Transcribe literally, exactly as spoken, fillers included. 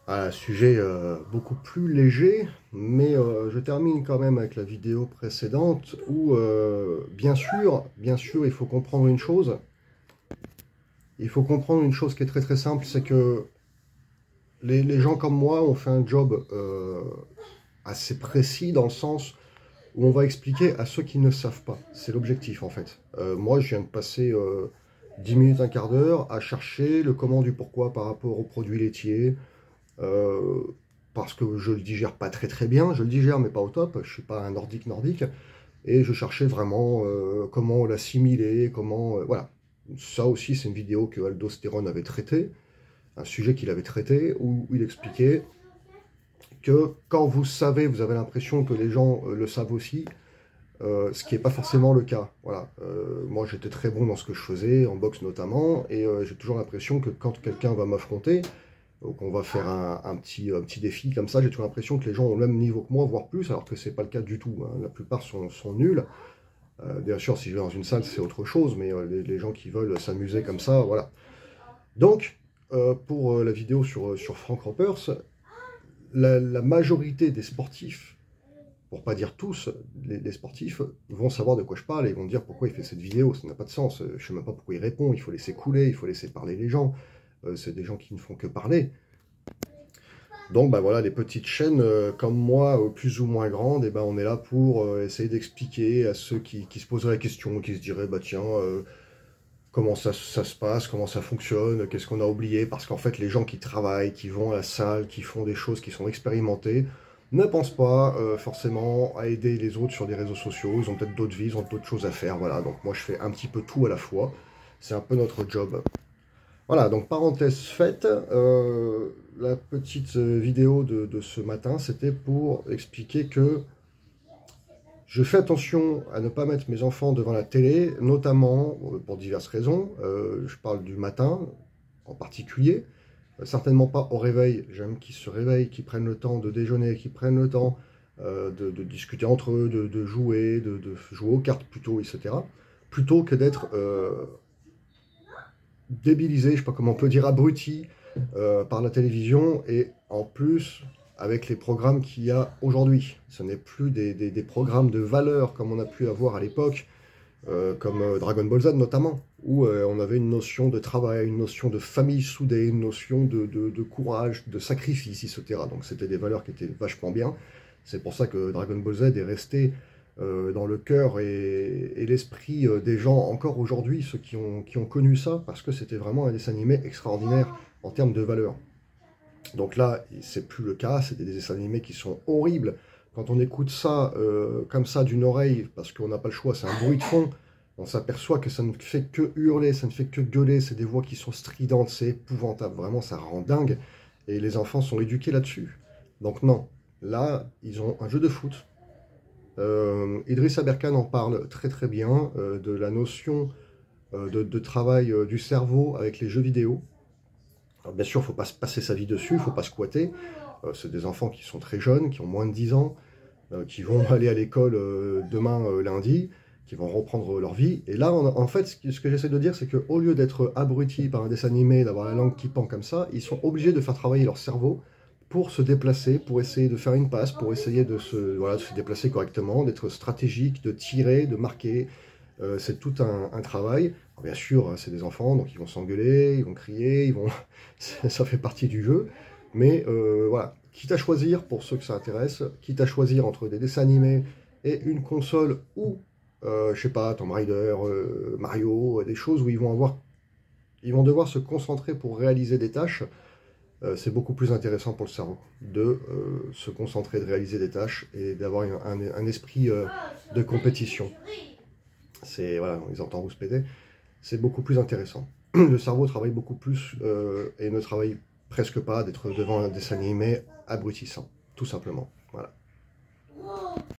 Un sujet euh, beaucoup plus léger, mais euh, je termine quand même avec la vidéo précédente où, euh, bien sûr, bien sûr, il faut comprendre une chose. Il faut comprendre une chose qui est très très simple, c'est que les, les gens comme moi ont fait un job euh, assez précis dans le sens où on va expliquer à ceux qui ne savent pas. C'est l'objectif en fait. Euh, moi, je viens de passer euh, dix minutes, un quart d'heure à chercher le comment du pourquoi par rapport aux produits laitiers. Euh, parce que je le digère pas très très bien, je le digère mais pas au top, je suis pas un nordique nordique, et je cherchais vraiment euh, comment l'assimiler, comment... euh, voilà. Ça aussi c'est une vidéo que Aldostérone avait traité, un sujet qu'il avait traité, où il expliquait que quand vous savez, vous avez l'impression que les gens euh, le savent aussi, euh, ce qui n'est pas forcément le cas. Voilà. Euh, moi j'étais très bon dans ce que je faisais, en boxe notamment, et euh, j'ai toujours l'impression que quand quelqu'un va m'affronter, donc on va faire un, un petit, un petit défi comme ça. J'ai toujours l'impression que les gens ont le même niveau que moi, voire plus, alors que c'est pas le cas du tout. Hein. La plupart sont, sont nuls. Euh, bien sûr, si je vais dans une salle, c'est autre chose, mais euh, les, les gens qui veulent s'amuser comme ça, voilà. Donc, euh, pour euh, la vidéo sur, sur Frank Ropers, la, la majorité des sportifs, pour pas dire tous, les, les sportifs vont savoir de quoi je parle et vont dire pourquoi il fait cette vidéo. Ça n'a pas de sens. Je sais même pas pourquoi il répond. Il faut laisser couler, il faut laisser parler les gens. Euh, c'est des gens qui ne font que parler. Donc bah voilà, les petites chaînes euh, comme moi, euh, plus ou moins grandes, et ben on est là pour euh, essayer d'expliquer à ceux qui, qui se poseraient la question, qui se diraient bah tiens, euh, comment ça, ça se passe, comment ça fonctionne, qu'est-ce qu'on a oublié, parce qu'en fait les gens qui travaillent, qui vont à la salle, qui font des choses qui sont expérimentées, ne pensent pas euh, forcément à aider les autres sur les réseaux sociaux, ils ont peut-être d'autres vies, ils ont d'autres choses à faire, voilà, donc moi je fais un petit peu tout à la fois, c'est un peu notre job. Voilà, donc parenthèse faite, euh, la petite euh, vidéo de, de ce matin, c'était pour expliquer que je fais attention à ne pas mettre mes enfants devant la télé, notamment euh, pour diverses raisons. Euh, je parle du matin en particulier, euh, certainement pas au réveil. J'aime qu'ils se réveillent, qu'ils prennent le temps de déjeuner, qu'ils prennent le temps euh, de, de discuter entre eux, de, de jouer, de, de jouer aux cartes plutôt, et cetera. Plutôt que d'être euh, débilisé, je sais pas comment on peut dire, abruti euh, par la télévision, et en plus avec les programmes qu'il y a aujourd'hui. Ce n'est plus des, des, des programmes de valeur comme on a pu avoir à l'époque, euh, comme euh, Dragon Ball Z notamment, où euh, on avait une notion de travail, une notion de famille soudée, une notion de, de, de courage, de sacrifice, et cetera. Donc c'était des valeurs qui étaient vachement bien. C'est pour ça que Dragon Ball Z est resté euh, dans le cœur et, et l'esprit euh, des gens encore aujourd'hui, ceux qui ont, qui ont connu ça, parce que c'était vraiment un dessin animé extraordinaire en termes de valeurs. Donc là, c'est plus le cas, c'est des dessins animés qui sont horribles. Quand on écoute ça euh, comme ça d'une oreille, parce qu'on n'a pas le choix, c'est un bruit de fond, on s'aperçoit que ça ne fait que hurler, ça ne fait que gueuler, c'est des voix qui sont stridentes, c'est épouvantable, vraiment ça rend dingue, et les enfants sont éduqués là-dessus. Donc non, là, ils ont un jeu de foot. Euh, Idriss Aberkan en parle très très bien, euh, de la notion euh, de, de travail euh, du cerveau avec les jeux vidéo. Alors, bien sûr, il ne faut pas se passer sa vie dessus, il ne faut pas squatter. Euh, c'est des enfants qui sont très jeunes, qui ont moins de dix ans, euh, qui vont aller à l'école euh, demain euh, lundi, qui vont reprendre leur vie. Et là, en, en fait, ce que, ce que j'essaie de dire, c'est qu'au lieu d'être abrutis par un dessin animé, d'avoir la langue qui pend comme ça, ils sont obligés de faire travailler leur cerveau pour se déplacer, pour essayer de faire une passe, pour essayer de se, voilà, de se déplacer correctement, d'être stratégique, de tirer, de marquer. Euh, c'est tout un, un travail. Alors, bien sûr, c'est des enfants, donc ils vont s'engueuler, ils vont crier, ils vont... ça fait partie du jeu. Mais euh, voilà, quitte à choisir, pour ceux que ça intéresse, quitte à choisir entre des dessins animés et une console ou, euh, je sais pas, Tomb Raider, euh, Mario, des choses où ils vont avoir, ils vont devoir se concentrer pour réaliser des tâches, euh, c'est beaucoup plus intéressant pour le cerveau de euh, se concentrer, de réaliser des tâches et d'avoir un, un, un esprit euh, de compétition. C'est, voilà, ils entendent rouspéter, c'est beaucoup plus intéressant. Le cerveau travaille beaucoup plus euh, et ne travaille presque pas d'être devant un dessin animé abrutissant, tout simplement.